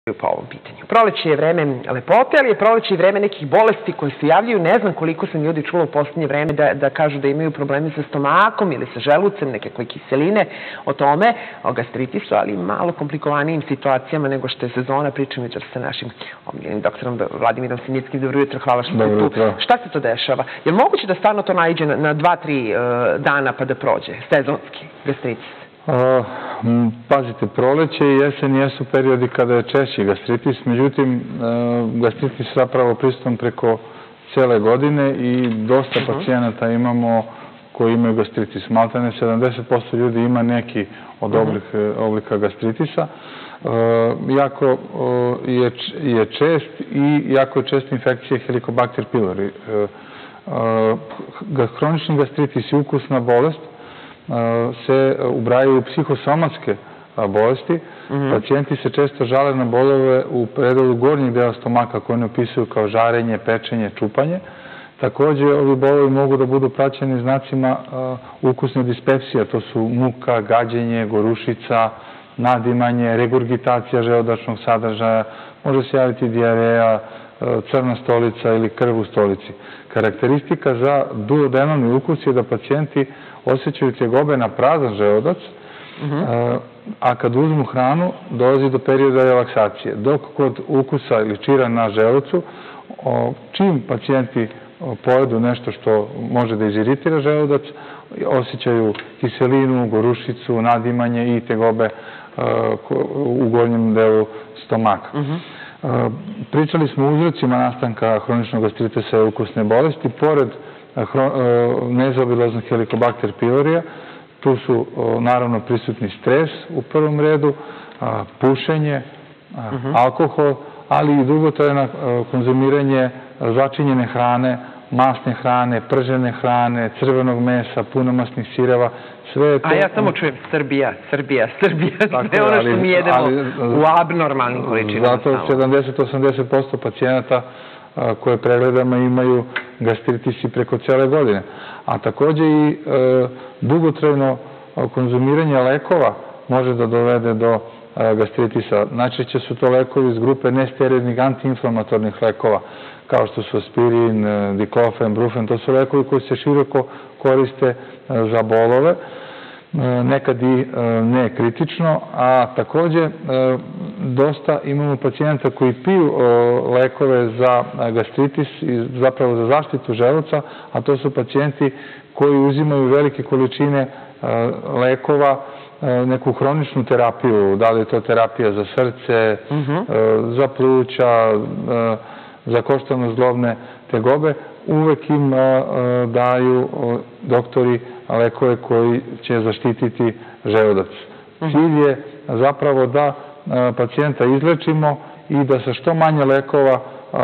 po ovom pitanju. Proleće je vreme lepote, ali je proleće i vreme nekih bolesti koje se javljaju. Ne znam koliko sam ljudi čula u poslednje vreme da kažu da imaju probleme sa stomakom ili sa želucem, nekakve kiseline o tome, o gastritisu, ali malo komplikovanijim situacijama nego što je sezona. Pričam jučer sa našim omiljenim doktorom Vladimirom Sinickim. Dobro jutro, hvala što ste tu. Šta se to dešava? Je li moguće da stvarno to naiđe na 2-3 dana pa da prođe? Sezonski gastritis? Pazite, proleće i jesen jesu periodi kada je češći gastritis, međutim, gastritis zapravo prisutan preko cele godine i dosta pacijenata imamo koji imaju gastritis. Maltene 70% ljudi ima neki od oblika gastritisa. Jako je čest i jako je čest infekcija Helicobacter pylori. Hronični gastritis i ukusna bolest se ubrajaju u psihosomatske bolesti. Pacijenti se često žale na bolove u predelu gornjeg dela stomaka koje ne opisuju kao žarenje, pečenje, čupanje. Takođe, ovi bolovi mogu da budu praćeni znacima ukusne dispepsije. To su muka, gađenje, gorušica, nadimanje, regurgitacija želudačnog sadržaja, može se javiti dijareja, crna stolica ili krv u stolici. Karakteristika za duodenalni ukus je da pacijenti osjećaju tegobe na prazan želudac, a kad uzmu hranu dolazi do perioda relaksacije. Dok kod ukusa ili čira na želucu, čim pacijenti pojedu nešto što može da iziritira želudac, osjećaju kiselinu, gorušicu, nadimanje i tegobe u gornjem delu stomaka. Pričali smo o uzrocima nastanka hroničnog gastritisa i ukusne bolesti. Pored nezaobilaznog Helicobacter pylorija, tu su naravno prisutni stres u prvom redu, pušenje, alkohol, ali i dugotrajno konzumiranje začinjene hrane, masne hrane, pržene hrane, crvenog mesa, punomasnih sireva, sve je to... A ja samo čujem Srbija, sve ono što mi jedemo u abnormalnim količinama. Zato 70-80% pacijenata koje pregledamo imaju gastritisi preko cele godine. A takođe i dugotrajno konzumiranje lekova može da dovede do gastritisa. Najčešće su to lekovi iz grupe nesteroidnih antiinflamatornih lekova, kao što su aspirin, diklofen, brufen. To su lekovi koji se široko koriste za bolove, nekad i ne kritično, a takođe dosta imamo pacijenta koji piju lekove za gastritis i zapravo za zaštitu želuca, a to su pacijenti koji uzimaju velike količine lekova, neku hroničnu terapiju, da li je to terapija za srce, za pluća, za koštano-zglobne tegobe, uvek im daju doktori lekove koji će zaštititi želudac. Cilj je zapravo da pacijenta izlečimo i da sa što manje lekova,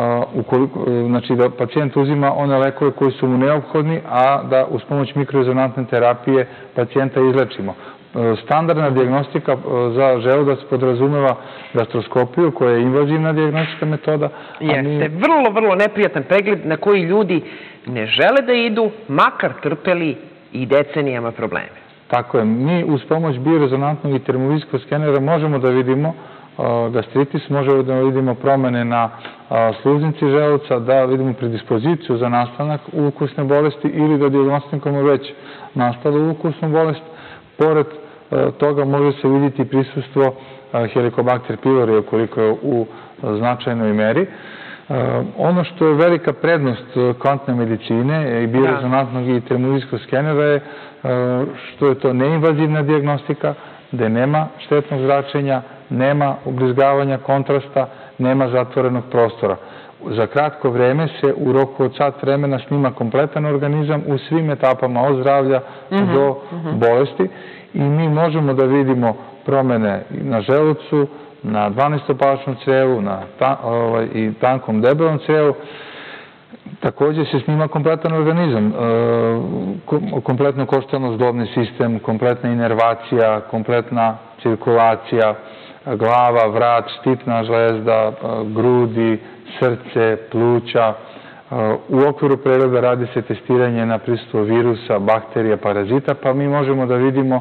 znači da pacijent uzima one lekove koji su mu neophodni, a da uz pomoć mikrorezonantne terapije pacijenta izlečimo. Standardna dijagnostika za želudac podrazumeva gastroskopiju, koja je invazivna dijagnostička metoda. Jeste, vrlo neprijatan pregled na koji ljudi ne žele da idu, makar trpeli i decenijama probleme. Tako je. Mi uz pomoć biorezonantnog i termovizijskog skenera možemo da vidimo gastritis, možemo da vidimo promene na sluznici želuca, da vidimo predispoziciju za nastanak ukusne bolesti ili da dijagnostikujemo već nastalu ukusnu bolest. Pored toga može se vidjeti prisustvo Helicobacter pylori ukoliko je u značajnoj meri. Ono što je velika prednost kvantne medicine i biorezonantnog i termovizijskog skenera je što je to neinvazivna dijagnostika, gde nema štetnog zračenja, nema ubrizgavanja kontrasta, nema zatvorenog prostora. Za kratko vreme se u roku od sat vremena snima kompletan organizam u svim etapama od zdravlja do bolesti i mi možemo da vidimo promene na želucu, na 12-palačnom crevu i tankom debelom crevu. Takođe se snima kompletan organizam, kompletno koštano-zglobni sistem, kompletna inervacija, kompletna cirkulacija, glava, vrat, štitna žlezda, grudi, srce, pluća. U okviru pregleda radi se testiranje na prisustvo virusa, bakterija, parazita, pa mi možemo da vidimo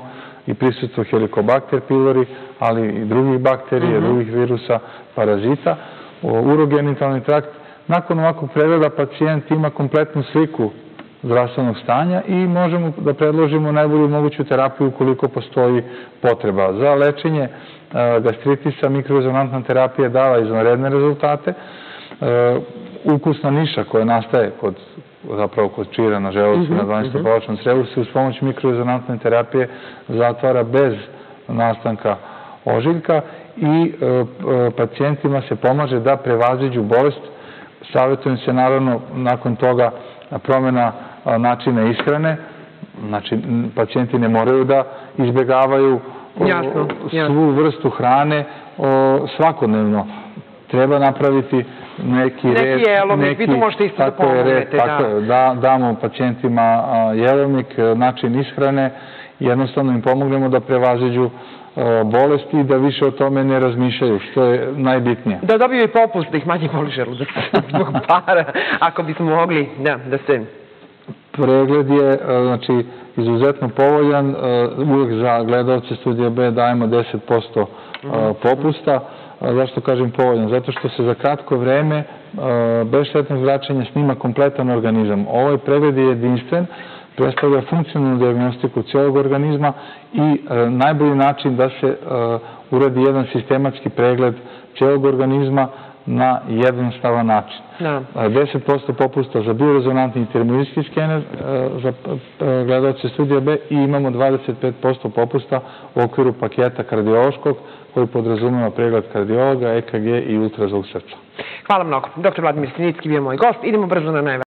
i prisustvo Helicobacter pylori, ali i drugih bakterija, drugih virusa, parazita, urogenitalni trakt. Nakon ovakvog pregleda pacijent ima kompletnu sliku zdravstvenog stanja i možemo da predložimo najbolju moguću terapiju ukoliko postoji potreba. Za lečenje gastritisa mikrorezonantna terapija dala izvanredne rezultate. Ukusna niša koja nastaje kod čira na želucu na 12. palačnom crevu se uz pomoć mikrorezonantne terapije zatvara bez nastanka ožiljka i pacijentima se pomaže da prevaziđu bolest. Savjetujem se naravno nakon toga promjena načina ishrane. Znači, pacijenti ne moraju da izbjegavaju svu vrstu hrane svakodnevno. Treba napraviti neki red. Neki jelovnik, vi tu možete isto da pomožete. Tako je, damo pacijentima jelovnik, način ishrane, jednostavno im pomognemo da prevaziđu bolesti i da više o tome ne razmišljaju, što je najbitnije. Da dobiju i popust, da ih manje boli želudac zbog para, ako bismo mogli da se... Pregled je izuzetno povoljan. Uvijek za gledalce Studija B dajemo 10% popusta. Zašto kažem povoljan? Zato što se za kratko vreme bez štetnog zračenja snima kompletan organizam. Ovaj pregled je jedinstven, predstavlja funkcionalnu diagnostiku cijelog organizma i najbolji način da se uradi jedan sistematski pregled cijelog organizma na jednostavan način. 10% popusta za biorezonantni i termoiský skener za gledalce Studija B i imamo 25% popusta u okviru paketa kardiološkog koji podrazumeva pregled kardiologa, EKG i ultrazvuk srca. Hvala mnogo. Dr. Vladimir Sinicki bio moj gost. Idemo brzo na najvažnije.